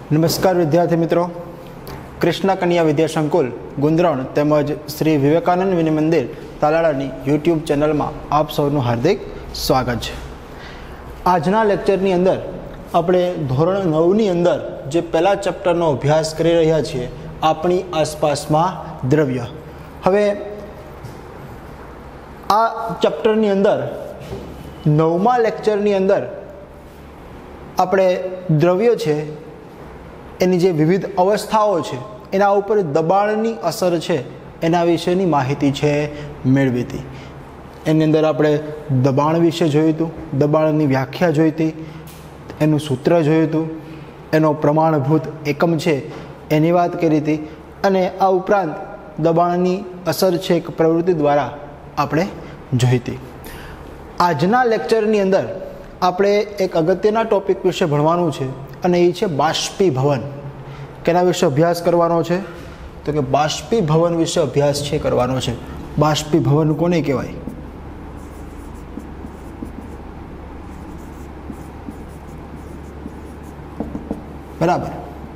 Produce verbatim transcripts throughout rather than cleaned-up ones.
નમસ્કાર વિદ્યાર્થી મિત્રો, કૃષ્ણ કન્યા વિદ્યા સંકુલ ગુંદરણ તેમજ શ્રી વિવેકાનંદ વિનય મંદિર તાલાળાની યુટ્યુબ ચેનલમાં આપ સૌનું હાર્દિક સ્વાગત છે। આજના લેક્ચરની અંદર આપણે ધોરણ નવની અંદર જે પહેલા ચેપ્ટરનો અભ્યાસ કરી રહ્યા છીએ, આપણી આસપાસમાં દ્રવ્ય। હવે આ ચેપ્ટરની અંદર નવમા લેક્ચરની અંદર આપણે દ્રવ્ય છે એની જે વિવિધ અવસ્થાઓ છે એના ઉપર દબાણની અસર છે એના વિશેની માહિતી છે મેળવી હતી। એની અંદર આપણે દબાણ વિશે જોયું હતું, દબાણની વ્યાખ્યા જોઈ હતી, એનું સૂત્ર જોયું હતું, એનો પ્રમાણભૂત એકમ છે એની વાત કરી હતી, અને આ ઉપરાંત દબાણની અસર છે એક પ્રવૃત્તિ દ્વારા આપણે જોઈ હતી। આજના લેક્ચરની અંદર આપણે એક અગત્યના ટોપિક વિશે ભણવાનું છે અને એ છે બાષ્પીભવન। કેના વિશે અભ્યાસ કરવાનો છે? તો કે બાષ્પીભવન વિશે અભ્યાસ છે કરવાનો છે। બાષ્પીભવન કોને કહેવાય? બરાબર।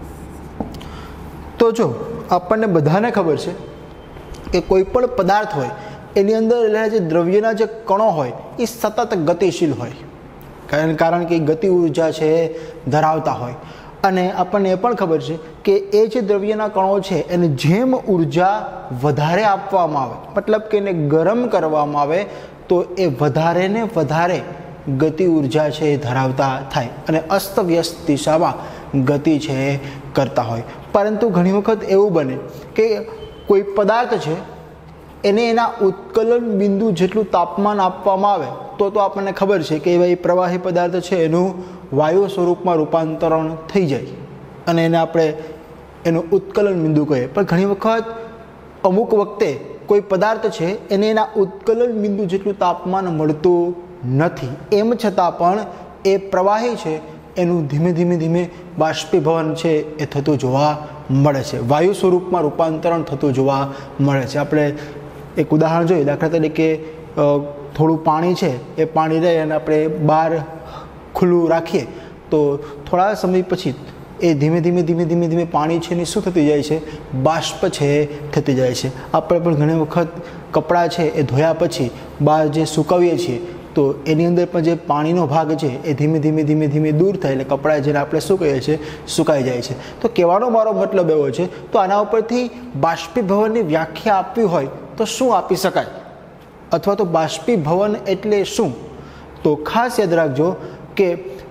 તો જો આપણને બધાને ખબર છે કે કોઈ પણ પદાર્થ હોય એની અંદર રહેલા જે દ્રવ્યના જે કણો હોય એ સતત ગતિશીલ હોય, કારણ કારણ કે ગતિ ઉર્જા છે એ ધરાવતા હોય। અને આપણને એ પણ ખબર છે કે એ જે દ્રવ્યના કણો છે એને જેમ ઉર્જા વધારે આપવામાં આવે, મતલબ કે એને ગરમ કરવામાં આવે, તો એ વધારે ને વધારે ગતિ ઉર્જા છે એ ધરાવતા થાય અને અસ્તવ્યસ્ત દિશામાં ગતિ છે એ કરતા હોય। પરંતુ ઘણી વખત એવું બને કે કોઈ પદાર્થ છે એને એના ઉત્કલન બિંદુ જેટલું તાપમાન આપવામાં આવે તો તો આપણને ખબર છે કે ભાઈ પ્રવાહી પદાર્થ છે એનું વાયુ સ્વરૂપમાં રૂપાંતરણ થઈ જાય અને એને આપણે એનું ઉત્કલન બિંદુ કહીએ। પણ ઘણી વખત અમુક વખતે કોઈ પદાર્થ છે એને એના ઉત્કલન બિંદુ જેટલું તાપમાન મળતું નથી, એમ છતાં પણ એ પ્રવાહી છે એનું ધીમે ધીમે ધીમે બાષ્પીભવન છે એ થતું જોવા મળે છે, વાયુ સ્વરૂપમાં રૂપાંતરણ થતું જોવા મળે છે। આપણે એક ઉદાહરણ જોઈએ, દાખલા તરીકે થોડું પાણી છે એ પાણી રહે અને આપણે બહાર ખુલ્લું રાખીએ તો થોડા સમય પછી એ ધીમે ધીમે ધીમે ધીમે ધીમે પાણી છે એની શું થતી જાય છે? બાષ્પ છે એ થતી જાય છે। આપણે પણ ઘણી વખત કપડાં છે એ ધોયા પછી બહાર જે સુકવીએ છીએ તો એની અંદર પણ જે પાણીનો ભાગ છે એ ધીમે ધીમે ધીમે ધીમે દૂર થાય એટલે કપડાં જેને આપણે શું કહીએ છીએ સુકાઈ જાય છે। તો કહેવાનો મારો મતલબ એવો છે, તો આના ઉપરથી બાષ્પીભવનની વ્યાખ્યા આપવી હોય તો શું આપી શકાય, અથવા તો બાષ્પીભવન એટલે શું? તો ખાસ યાદ રાખજો કે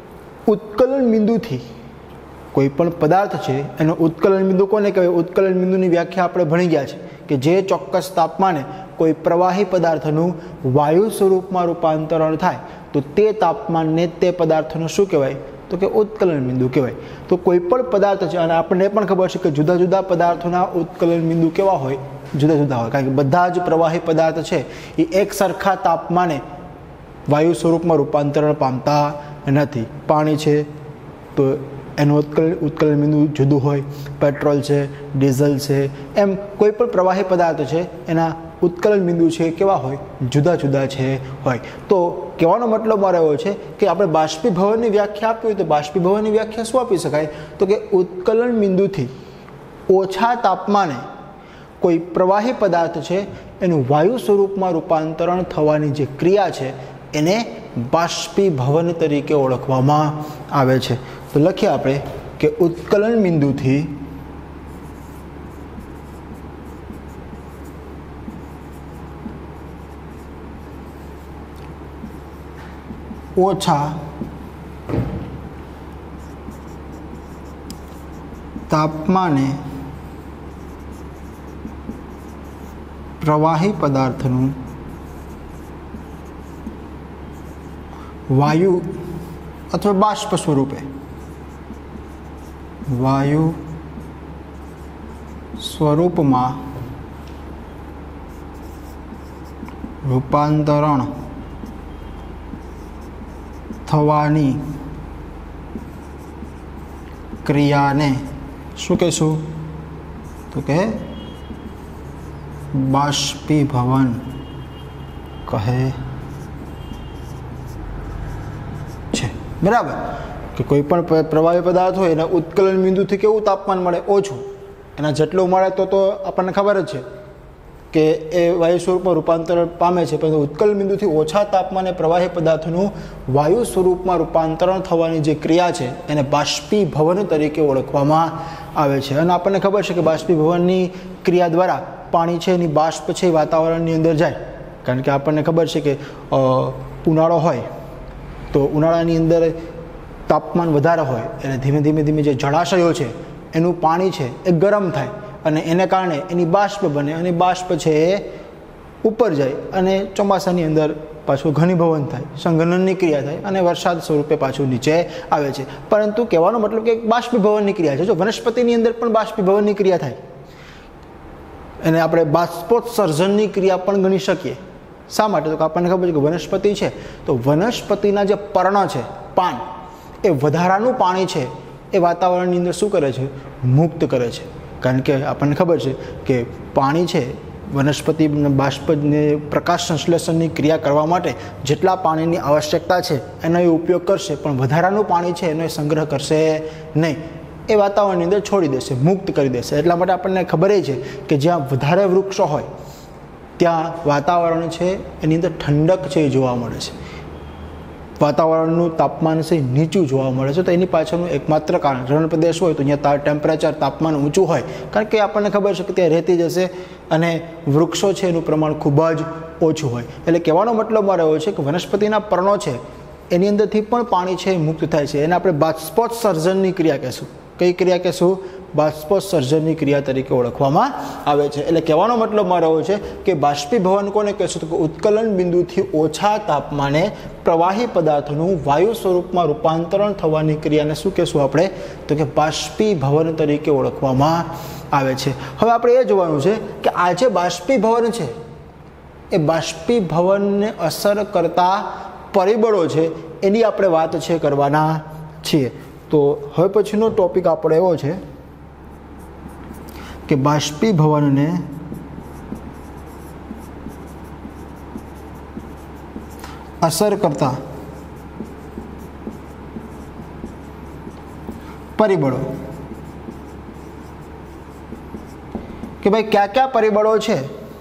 ઉત્કલન બિંદુથી કોઈ પણ પદાર્થ છે એનો ઉત્કલન બિંદુ કોને કહેવાય? ઉત્કલન બિંદુની વ્યાખ્યા આપણે ભણી ગયા છે કે જે ચોક્કસ તાપમાને કોઈ પ્રવાહી પદાર્થનું વાયુ સ્વરૂપમાં રૂપાંતરણ થાય તો તે તાપમાનને તે પદાર્થનું શું કહેવાય? તો કે ઉત્કલન બિંદુ કહેવાય। તો કોઈ પણ પદાર્થ છે, અને આપણને પણ ખબર છે કે જુદા જુદા પદાર્થોના ઉત્કલન બિંદુ કેવા હોય? જુદા જુદા હોય, કારણ કે બધા જ પ્રવાહી પદાર્થ છે એ એક સરખા તાપમાને વાયુ સ્વરૂપમાં રૂપાંતરણ પામતા નથી। પાણી છે તો એનું ઉત્કલ ઉત્કલન બિંદુ જુદું હોય, પેટ્રોલ છે, ડીઝલ છે, એમ કોઈ પણ પ્રવાહી પદાર્થ છે એના ઉત્કલન બિંદુ છે કેવા હોય? જુદા જુદા છે હોય। તો કહેવાનો મતલબ મારો એવો છે કે આપણે બાષ્પીભવનની વ્યાખ્યા આપવી હોય તો બાષ્પીભવનની વ્યાખ્યા શું આપી શકાય? તો કે ઉત્કલન બિંદુથી ઓછા તાપમાને કોઈ પ્રવાહી પદાર્થ છે એનું વાયુ સ્વરૂપમાં રૂપાંતરણ થવાની જે ક્રિયા છે એને બાષ્પીભવન તરીકે ઓળખવામાં આવે છે। તો લખીએ આપણે કે ઉત્કલન બિંદુથી ઓછા તાપમાને પ્રવાહી પદાર્થનું વાયુ અથવા બાષ્પ સ્વરૂપે વાયુ સ્વરૂપમાં રૂપાંતરણ થવાની ક્રિયાને શું કહીશું? તો કે બાષ્પીભવન કહે છે। બરાબર, કે કે કોઈ પણ પ્રવાહી પદાર્થ હોય એના ઉત્કલન બિંદુથી કેવું તાપમાન મળે? ઓછું. એના જેટલું મળે તો તો આપણને ખબર જ છે કે એ વાયુ સ્વરૂપમાં રૂપાંતરણ પામે છે, પરંતુ ઉત્કલન બિંદુથી ઓછા તાપમાને પ્રવાહી પદાર્થનું વાયુ સ્વરૂપમાં રૂપાંતરણ થવાની જે ક્રિયા છે એને બાષ્પીભવન તરીકે ઓળખવામાં આવે છે. અને આપણને ખબર છે કે બાષ્પીભવનની ક્રિયા દ્વારા પાણી છે એની બાષ્પ છે એ વાતાવરણની અંદર જાય. કારણ કે આપણને ખબર છે કે ઉનાળો હોય તો ઉનાળાની અંદર તાપમાન વધારે હોય એટલે ધીમે ધીમે ધીમે જે જળાશયો છે એનું પાણી છે એ ગરમ થાય અને એને કારણે એની બાષ્પ બને અને બાષ્પ છે એ ઉપર જાય અને ચોમાસાની અંદર પાછું ઘનીભવન થાય, સંઘનનની ક્રિયા થાય અને વરસાદ સ્વરૂપે પાછું નીચે આવે છે. પરંતુ કહેવાનો મતલબ કે બાષ્પીભવનની ક્રિયા છે. જો વનસ્પતિની અંદર પણ બાષ્પીભવનની ક્રિયા થાય એને આપણે બાષ્પોત્સર્જનની ક્રિયા પણ ગણી શકીએ. શા માટે? તો આપણને ખબર છે કે વનસ્પતિ છે તો વનસ્પતિના જે પર્ણ છે, પાન, એ વધારાનું પાણી છે એ વાતાવરણની અંદર શું કરે છે? મુક્ત કરે છે. કારણ કે આપણને ખબર છે કે પાણી છે વનસ્પતિ બાષ્પને પ્રકાશ સંશ્લેષણની ક્રિયા કરવા માટે જેટલા પાણીની આવશ્યકતા છે એનો એ ઉપયોગ કરશે, પણ વધારાનું પાણી છે એનો એ સંગ્રહ કરશે નહીં, એ વાતાવરણની અંદર છોડી દેશે, મુક્ત કરી દેશે. એટલા માટે આપણને ખબર છે કે જ્યાં વધારે વૃક્ષો હોય ત્યાં વાતાવરણ છે એની અંદર ઠંડક છે એ જોવા મળે છે, વાતાવરણનું તાપમાન છે નીચું જોવા મળે છે. તો એની પાછળનું એકમાત્ર કારણ રણ પ્રદેશ હોય તો અહીંયા ટેમ્પરેચર તાપમાન ઊંચું હોય, કારણ કે આપણને ખબર છે કે ત્યાં રહેતી જશે અને વૃક્ષો છે એનું પ્રમાણ ખૂબ જ ઓછું હોય. એટલે કહેવાનો મતલબ મારો એવો છે કે વનસ્પતિના પર્ણો છે એની અંદરથી પણ પાણી છે મુક્ત થાય છે. એને આપણે બાષ્પોત્સર્જનની ક્રિયા કહેશું. કઈ ક્રિયા કહેશું? બાષ્પોત્સર્જનની ક્રિયા તરીકે ઓળખવામાં આવે છે. એટલે કહેવાનો મતલબ મારો એવો છે કે બાષ્પીભવન કોને કહેશું? તો કે ઉત્કલન બિંદુથી ઓછા તાપમાને પ્રવાહી પદાર્થનું વાયુ સ્વરૂપમાં રૂપાંતરણ થવાની ક્રિયાને શું કહેશું આપણે? તો કે બાષ્પીભવન તરીકે ઓળખવામાં આવે છે. હવે આપણે એ જોવાનું છે કે આ જે બાષ્પીભવન છે એ બાષ્પીભવનને અસર કરતા પરિબળો છે એની આપણે વાત છે કરવાના છીએ. તો હવે પછીનો ટોપિક આપણો એવો છે કે બાષ્પીભવનને અસર કરતા પરિબળો, કે ભાઈ કયા કયા પરિબળો છે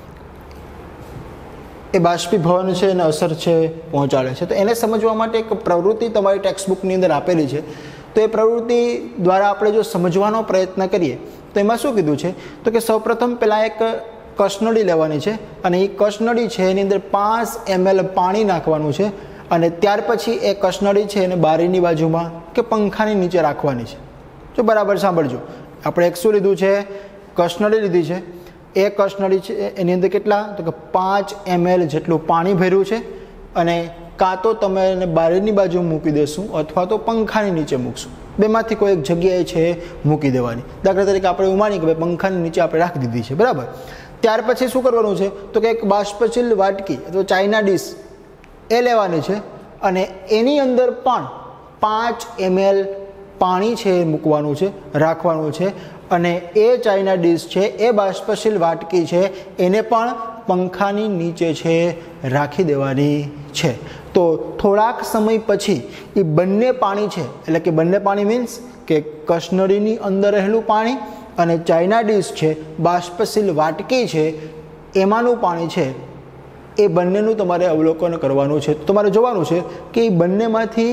એ બાષ્પીભવન છે એને અસર છે પહોંચાડે છે. તો એને સમજવા માટે એક પ્રવૃત્તિ તમારી ટેક્સ્ટબુકની અંદર આપેલી છે. તો એ પ્રવૃત્તિ દ્વારા આપણે જો સમજવાનો પ્રયત્ન કરીએ તો એમાં શું કીધું છે? તો કે સૌપ્રથમ પહેલાં એક કસનળી લેવાની છે અને એ કસનળી છે એની અંદર પાંચ એમએલ પાણી નાખવાનું છે અને ત્યાર પછી એ કસનળી છે એને બારીની બાજુમાં કે પંખાની નીચે રાખવાની છે. જો બરાબર સાંભળજો, આપણે એક શું લીધું છે? કસનળી લીધી છે. એ કસનળી છે એની અંદર કેટલા? તો કે પાંચ એમએલ જેટલું પાણી ભર્યું છે અને કાં તો તમે એને બારીની બાજુ મૂકી દેશું અથવા તો પંખાની નીચે મૂકશું. બેમાંથી કોઈ એક જગ્યાએ છે મૂકી દેવાની. દાખલા તરીકે આપણે એવું માનીએ કે ભાઈ પંખાની નીચે આપણે રાખી દીધી છે, બરાબર. ત્યાર પછી શું કરવાનું છે? તો કે એક બાષ્પશીલ વાટકી અથવા ચાઇના ડીશ એ લેવાની છે અને એની અંદર પણ પાંચ એમએલ પાણી છે મૂકવાનું છે, રાખવાનું છે અને એ ચાઇના ડીશ છે એ બાષ્પશીલ વાટકી છે એને પણ પંખાની નીચે છે રાખી દેવાની છે. તો થોડાક સમય પછી એ બંને પાણી છે, એટલે કે બંને પાણી મીન્સ કે કસનળીની અંદર રહેલું પાણી અને ચાઇના ડીશ છે, બાષ્પશીલ વાટકી છે, એમાંનું પાણી છે, એ બંનેનું તમારે અવલોકન કરવાનું છે. તમારે જોવાનું છે કે એ બંનેમાંથી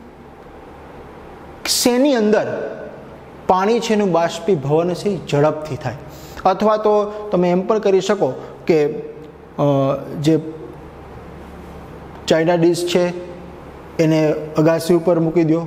શેની અંદર પાણી છે એનું બાષ્પીભવન છે ઝડપથી થાય. અથવા તો તમે એમ પણ કરી શકો કે જે ચાઇના ડીશ છે એને અગાસી ઉપર મૂકી દો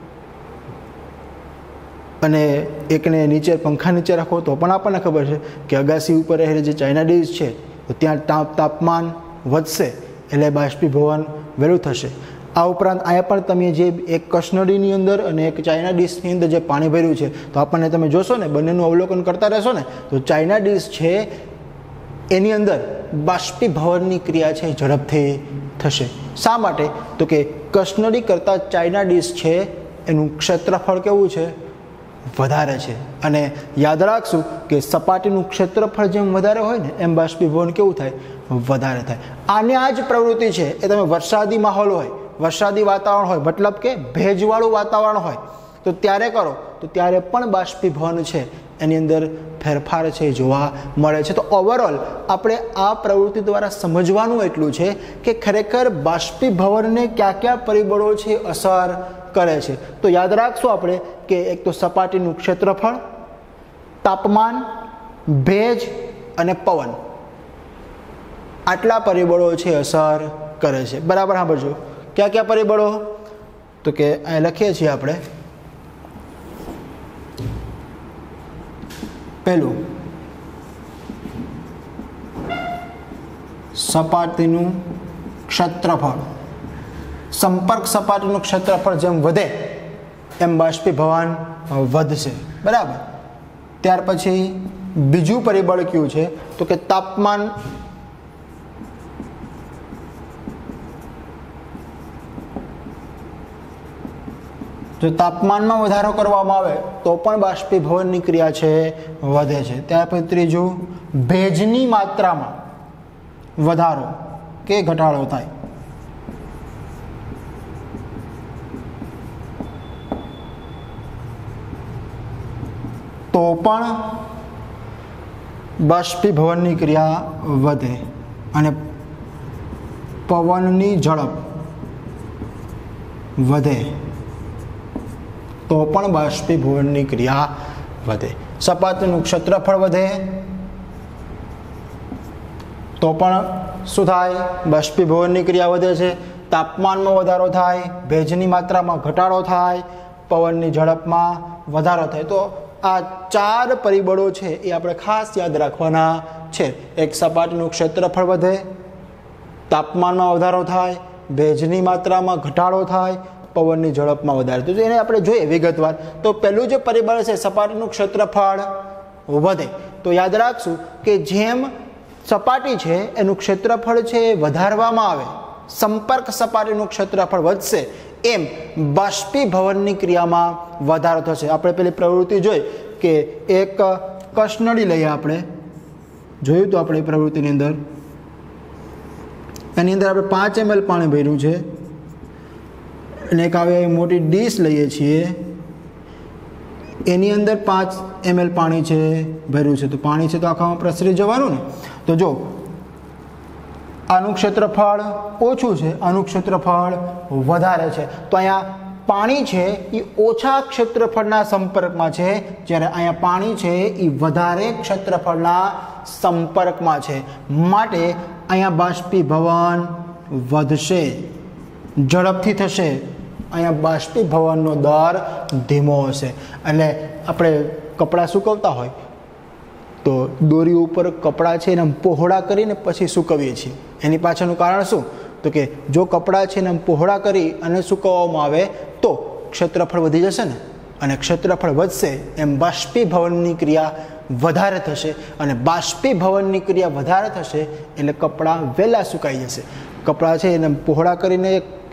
અને એકને નીચે પંખા નીચે રાખો તો પણ આપણને ખબર છે કે અગાસી ઉપર રહેલી જે ચાઇના ડીશ છે તો ત્યાં તાપ તાપમાન વધશે એટલે બાષ્પીભવન વહેલું થશે. આ ઉપરાંત અહીંયા પણ તમે જે એક કસનળીની અંદર અને એક ચાઇના ડીશની અંદર જે પાણી ભર્યું છે તો આપણને તમે જોશો ને બંનેનું અવલોકન કરતા રહેશો ને તો ચાઇના ડીશ છે એની અંદર બાષ્પીભવનની ક્રિયા છે ઝડપથી થશે. શા માટે? તો કે કસનળી કરતાં ચાઇના ડીશ છે એનું ક્ષેત્રફળ કેવું છે? વધારે છે. અને યાદ રાખશું કે સપાટીનું ક્ષેત્રફળ જેમ વધારે હોય ને એમ બાષ્પીભવન કેવું થાય? વધારે થાય. આને આ જ પ્રવૃત્તિ છે એ તમે વરસાદી માહોલ હોય વરસાદી વાતાવરણ હોય, મતલબ કે ભેજવાળું વાતાવરણ હોય તો ત્યારે કરો તો ત્યારે પણ બાષ્પીભવન છે એની અંદર ફેરફાર છે જોવા મળે છે. તો ઓવરઓલ આપણે આ પ્રવૃત્તિ દ્વારા સમજવાનું એટલું છે કે ખરેખર બાષ્પીભવનને કયા કયા પરિબળો છે અસર કરે છે. તો યાદ રાખશું આપણે કે એક તો સપાટીનું ક્ષેત્રફળ, તાપમાન, ભેજ અને પવન, આટલા પરિબળો છે અસર કરે છે. બરાબર સાંભળજો. કયા કયા પરિબળો? તો કે અહીં લખીએ છીએ આપણે. પહેલું સપાટીનું ક્ષેત્રફળ. સંપર્ક સપાટીનું ક્ષેત્રફળ જેમ વધે એમ બાષ્પીભવન વધશે. બરાબર. ત્યાર પછી બીજું પરિબળ કયું છે? તો કે તાપમાન. જો તાપમાનમાં વધારો કરવામાં આવે તો પણ બાષ્પીભવનની ક્રિયા છે વધે છે. ત્યાર પછી ત્રીજું ભેજની માત્રામાં વધારો કે ઘટાડો થાય. તો પણ બાષ્પીભવનની ક્રિયા વધે. અને પવનની ઝડપ વધે તો પણ બાષ્પીભવનની ક્રિયા વધે. સપાટીનું ક્ષેત્રફળ વધે તો પણ શું થાય? બાષ્પીભવનની ક્રિયા વધે છે. તાપમાનમાં વધારો થાય, ભેજની માત્રામાં ઘટાડો થાય, પવનની ઝડપમાં વધારો થાય. તો આ ચાર પરિબળો છે એ આપણે ખાસ યાદ રાખવાના છે. એક સપાટીનું ક્ષેત્રફળ વધે, તાપમાનમાં વધારો થાય, ભેજની માત્રામાં ઘટાડો થાય, પવનની ઝડપમાં વધારે. તો એને આપણે જોઈએ વિગતવાર. તો પહેલું જે પરિબળ છે સપાટીનું ક્ષેત્રફળ વધે. તો યાદ રાખશું કે જેમ સપાટી છે એનું ક્ષેત્રફળ છે વધારવામાં આવે, સંપર્ક સપાટીનું ક્ષેત્રફળ વધશે, એમ બાષ્પીભવનની ક્રિયામાં વધારો થશે. આપણે પેલી પ્રવૃત્તિ જોઈ કે એક કસનળી લઈએ. આપણે જોયું તો આપણે પ્રવૃત્તિની અંદર એની અંદર આપણે પાંચ એમએલ પાણી ભર્યું છે અને એક આવી મોટી ડીશ લઈએ છીએ, એની અંદર પાંચ એમએલ પાણી છે ભર્યું છે. તો પાણી છે તો આખામાં પ્રસરી જવાનું ને. તો જો આનું ક્ષેત્રફળ ઓછું છે, આનું ક્ષેત્રફળ વધારે છે. તો અહીંયા પાણી છે એ ઓછા ક્ષેત્રફળના સંપર્કમાં છે, જ્યારે અહીંયા પાણી છે એ વધારે ક્ષેત્રફળના સંપર્કમાં છે. માટે અહીંયા બાષ્પીભવન વધશે, ઝડપથી થશે. અહીંયા બાષ્પીભવનનો દર ધીમો હશે. એટલે આપણે કપડાં સૂકવતા હોય તો દોરી ઉપર કપડાં છે એને પહોળા કરીને પછી સૂકવીએ છીએ. એની પાછળનું કારણ શું? તો કે જો કપડાં છે એને પહોળા કરી અને સૂકવવામાં આવે તો ક્ષેત્રફળ વધી જશે ને, અને ક્ષેત્રફળ વધશે એમ બાષ્પીભવનની ક્રિયા વધારે થશે. અને બાષ્પીભવનની ક્રિયા વધારે થશે એટલે કપડાં વહેલા સુકાઈ જશે. કપડાં છે એને પહોળા કરીને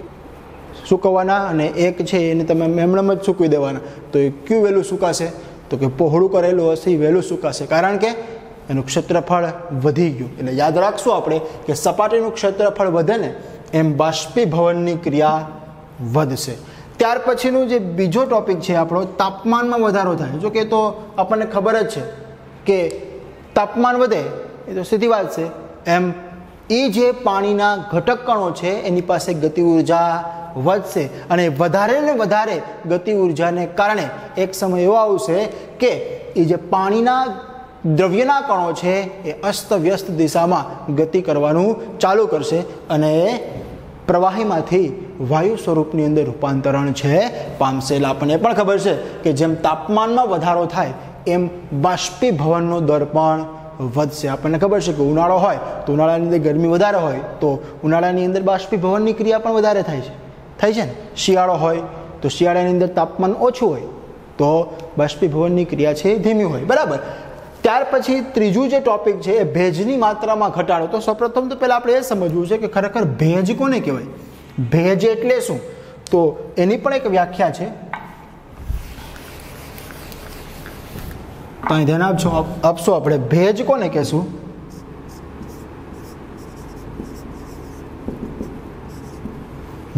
સૂકવવાના અને એક છે એને તમે એમણેમ જ સૂકવી દેવાના. તો એ ક્યું વહેલું સુકાશે? તો કે પહોળું કરેલું હશે એ વહેલું સુકાશે, કારણ કે એનું ક્ષેત્રફળ વધી ગયું. એટલે યાદ રાખશું આપણે કે સપાટીનું ક્ષેત્રફળ વધે ને એમ બાષ્પીભવનની ક્રિયા વધશે. ત્યાર પછીનું જે બીજો ટોપિક છે આપણો, તાપમાનમાં વધારો થાય. જો કે તો આપણને ખબર જ છે કે તાપમાન વધે એ તો સીધી વાત છે. એમ એ જે પાણીના ઘટક કણો છે એની પાસે ગતિ ઉર્જા વધશે, અને વધારે ને વધારે ગતિ ઉર્જાને કારણે એક સમય એવો આવશે કે એ જે પાણીના દ્રવ્યના કણો છે એ અસ્તવ્યસ્ત દિશામાં ગતિ કરવાનું ચાલુ કરશે અને એ પ્રવાહીમાંથી વાયુ સ્વરૂપની અંદર રૂપાંતરણ છે પામશે. એટલે આપણને પણ ખબર છે કે જેમ તાપમાનમાં વધારો થાય એમ બાષ્પીભવનનો દર પણ વધશે. આપણને ખબર છે કે ઉનાળો હોય તો ઉનાળાની અંદર ગરમી વધારે હોય તો ઉનાળાની અંદર બાષ્પીભવનની ક્રિયા પણ વધારે થાય છે થાય છે ને. શિયાળો હોય તો શિયાળાની અંદર તાપમાન ઓછું હોય તો બાષ્પીભવનની ક્રિયા છે ધીમી હોય. બરાબર. ત્યાર પછી ત્રીજું જે ટોપિક છે એ ભેજની માત્રામાં ઘટાડો. તો સૌપ્રથમ તો પહેલાં આપણે એ સમજવું છે કે ખરેખર ભેજ કોને કહેવાય, ભેજ એટલે શું? તો એની પણ એક વ્યાખ્યા છે. તો અહીં ધ્યાન આપજો આપશો આપણે. ભેજ કોને કહેશું?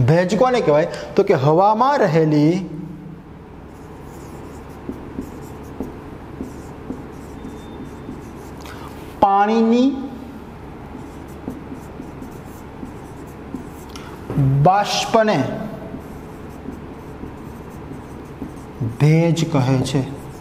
ભેજ કોને કહેવાય? તો કે હવામાં રહેલી પાણીની બાષ્પને ભેજ કહે છે.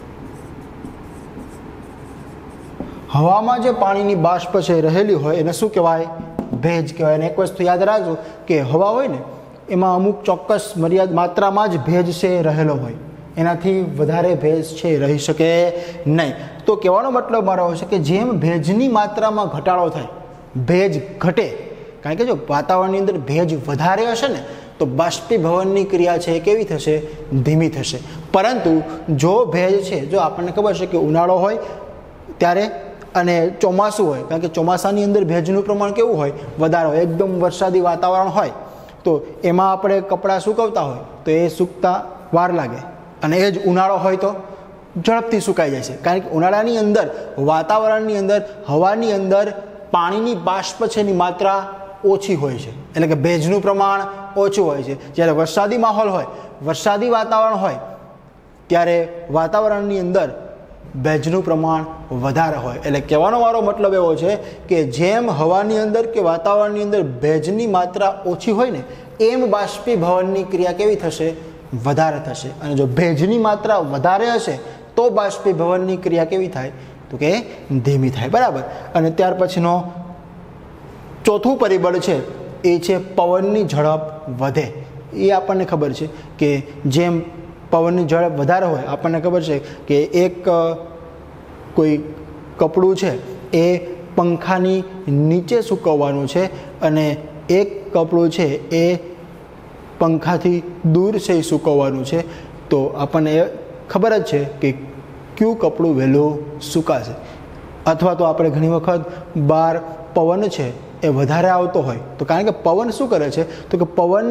હવામાં જે પાણીની બાષ્પ છે રહેલી હોય એને શું કહેવાય? ભેજ કહેવાય. અને એક વસ્તુ યાદ રાખજો કે હવા હોય ને એમાં અમુક ચોક્કસ મર્યાદ માત્રામાં જ ભેજ છે રહેલો હોય, એનાથી વધારે ભેજ છે રહી શકે નહીં. તો કહેવાનો મતલબ મારો છે કે જેમ ભેજની માત્રામાં ઘટાડો થાય, ભેજ ઘટે, કારણ કે જો વાતાવરણની અંદર ભેજ વધારે હશે ને તો બાષ્પીભવનની ક્રિયા છે એ કેવી થશે? ધીમી થશે. પરંતુ જો ભેજ છે, જો આપણને ખબર છે કે ઉનાળો હોય ત્યારે અને ચોમાસું હોય, કારણ કે ચોમાસાની અંદર ભેજનું પ્રમાણ કેવું હોય? વધારે હોય. એકદમ વરસાદી વાતાવરણ હોય તો એમાં આપણે કપડાં સૂકવતા હોય તો એ સૂકતા વાર લાગે, અને એ જ ઉનાળો હોય તો ઝડપથી સુકાઈ જાય છે. કારણ કે ઉનાળાની અંદર વાતાવરણની અંદર હવાની અંદર પાણીની બાષ્પ છે એની માત્રા ઓછી હોય છે, એટલે કે ભેજનું પ્રમાણ ઓછું હોય છે. જ્યારે વરસાદી માહોલ હોય, વરસાદી વાતાવરણ હોય ત્યારે વાતાવરણની અંદર ભેજનું પ્રમાણ વધારે હોય. એટલે કહેવાનો મારો મતલબ એવો છે કે જેમ હવાની અંદર કે વાતાવરણની અંદર ભેજની માત્રા ઓછી હોય ને એમ બાષ્પીભવનની ક્રિયા કેવી થશે? વધારે થશે. અને જો ભેજની માત્રા વધારે હશે તો બાષ્પીભવનની ક્રિયા કેવી થાય? તો કે ધીમી થાય. બરાબર. અને ત્યાર પછીનો ચોથું પરિબળ છે એ છે પવનની ઝડપ વધે. એ આપણને ખબર છે કે જેમ પવનની ઝડપ વધારે હોય, આપણને ખબર છે કે એક કોઈ કપડું છે એ પંખાની નીચે સૂકવવાનું છે અને એક કપડું છે એ પંખાથી દૂર છે સૂકવવાનું છે. તો આપણને એ ખબર જ છે કે કયું કપડું વહેલું સુકાશે. અથવા તો આપણે ઘણી વખત બહાર પવન છે એ વધારે આવતો હોય તો કારણ કે પવન શું કરે છે? તો કે પવન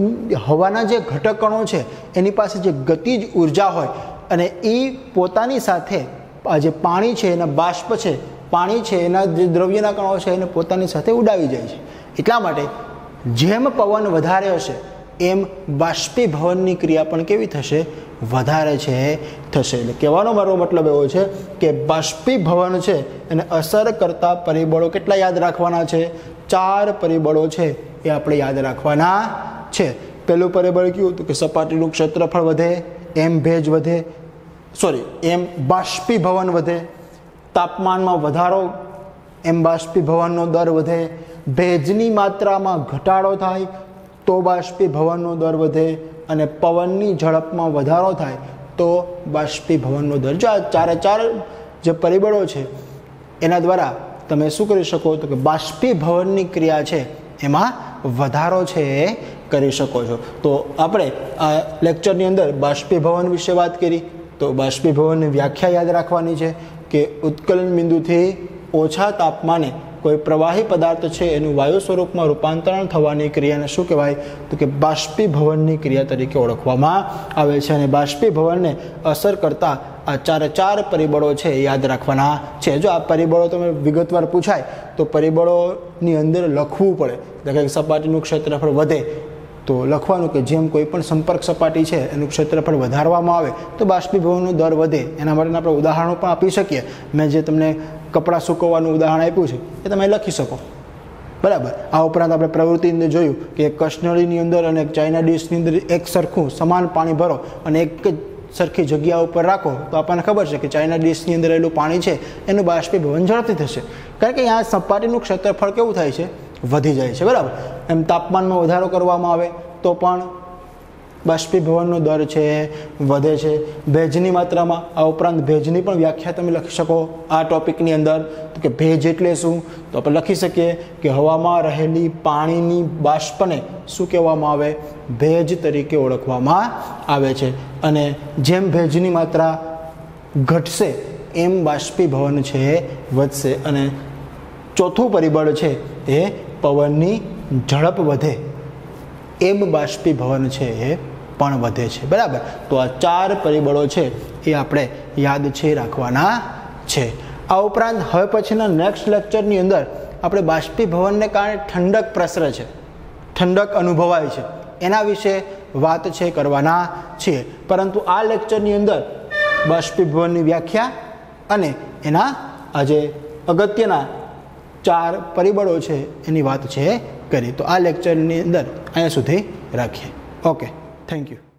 હવાના જે ઘટકણો છે એની પાસે જે ગતિજ ઉર્જા હોય અને એ પોતાની સાથે આ જે પાણી છે એના બાષ્પ છે, પાણી છે એના જે દ્રવ્યના કણો છે એને પોતાની સાથે ઉડાવી જાય છે. એટલા માટે જેમ પવન વધારે હશે એમ બાષ્પીભવનની ક્રિયા પણ કેવી થશે? વધારે છે થશે. એટલે કહેવાનો મારો મતલબ એવો છે કે બાષ્પીભવન છે એને અસર કરતા પરિબળો કેટલા યાદ રાખવાના છે? ચાર પરિબળો છે એ આપણે યાદ રાખવાના છે. પહેલું પરિબળ કયું? તો કે સપાટીનું ક્ષેત્રફળ વધે, એમ ભેજ વધે, સોરી એમ બાષ્પીભવન વધે, તાપમાનમાં વધારો એમ બાષ્પીભવનનો દર વધે, ભેજની માત્રામાં ઘટાડો થાય તો બાષ્પીભવનનો દર વધે, અને પવનની ઝડપમાં વધારો થાય તો બાષ્પીભવનનો દર. જો આ ચારે ચાર જે પરિબળો છે એના દ્વારા તમે શું કરી શકો? તો કે બાષ્પીભવનની ક્રિયા છે એમાં વધારો છે એ કરી શકો છો. તો આપણે આ લેક્ચરની અંદર બાષ્પીભવન વિશે વાત કરી. તો બાષ્પીભવનની વ્યાખ્યા યાદ રાખવાની છે કે ઉત્કલન બિંદુથી ઓછા તાપમાને કોઈ પ્રવાહી પદાર્થ છે એનું વાયુ સ્વરૂપમાં રૂપાંતરણ થવાની ક્રિયાને શું કહેવાય? તો કે બાષ્પીભવનની ક્રિયા તરીકે ઓળખવામાં આવે છે. અને બાષ્પીભવનને અસર કરતા આ ચારે ચાર પરિબળો છે એ યાદ રાખવાના છે. જો આ પરિબળો તમે વિગતવાર પૂછાય તો પરિબળોની અંદર લખવું પડે. એટલે કે સપાટીનું ક્ષેત્રફળ વધે તો લખવાનું કે જેમ કોઈ પણ સંપર્ક સપાટી છે એનું ક્ષેત્રફળ વધારવામાં આવે તો બાષ્પીભવનનો દર વધે. એના માટેના આપણે ઉદાહરણો પણ આપી શકીએ. મેં જે તમને કપડાં સૂકવવાનું ઉદાહરણ આપ્યું છે એ તમે લખી શકો. બરાબર. આ ઉપરાંત આપણે પ્રવૃત્તિની અંદર જોયું કે એક કશ્નળીની અંદર અને એક ચાઇના ડીશની અંદર એક સરખું સમાન પાણી ભરો અને એક જ સરખી જગ્યા ઉપર રાખો તો આપણને ખબર છે કે ચાઇના ડીશની અંદર રહેલું પાણી છે એનું બાષ્પીભવન ઝડપથી થશે. કારણ કે અહીંયા સપાટીનું ક્ષેત્રફળ કેવું થાય છે? વધી જાય છે. બરાબર. એમ તાપમાનમાં વધારો કરવામાં આવે તો પણ બાષ્પીભવનનો દર છે વધે છે. ભેજની માત્રામાં આ ઉપરાંત ભેજની પણ વ્યાખ્યા તમે લખી શકો આ ટોપિકની અંદર. તો કે ભેજ એટલે શું? તો આપણે લખી શકીએ કે હવામાં રહેલી પાણીની બાષ્પને શું કહેવામાં આવે? ભેજ તરીકે ઓળખવામાં આવે છે. અને જેમ ભેજની માત્રા ઘટશે એમ બાષ્પીભવન છે વધશે. અને ચોથું પરિબળ છે એ પવનની ઝડપ વધે એમ બાષ્પીભવન છે એ પણ વધે છે. બરાબર. તો આ ચાર પરિબળો છે એ આપણે યાદ છે રાખવાના છે. આ ઉપરાંત હવે પછીના નેક્સ્ટ લેક્ચરની અંદર આપણે બાષ્પીભવનને કારણે ઠંડક પ્રસરે છે, ઠંડક અનુભવાય છે એના વિશે વાત છે કરવાના છીએ। પરંતુ આ લેક્ચરની અંદર બાષ્પીભવનની વ્યાખ્યા અને એના આજે અગત્યના ચાર પરિબળો છે એની વાત છે કરી। તો આ લેક્ચરની અંદર અહીંયા સુધી રાખીએ। Okay, thank you.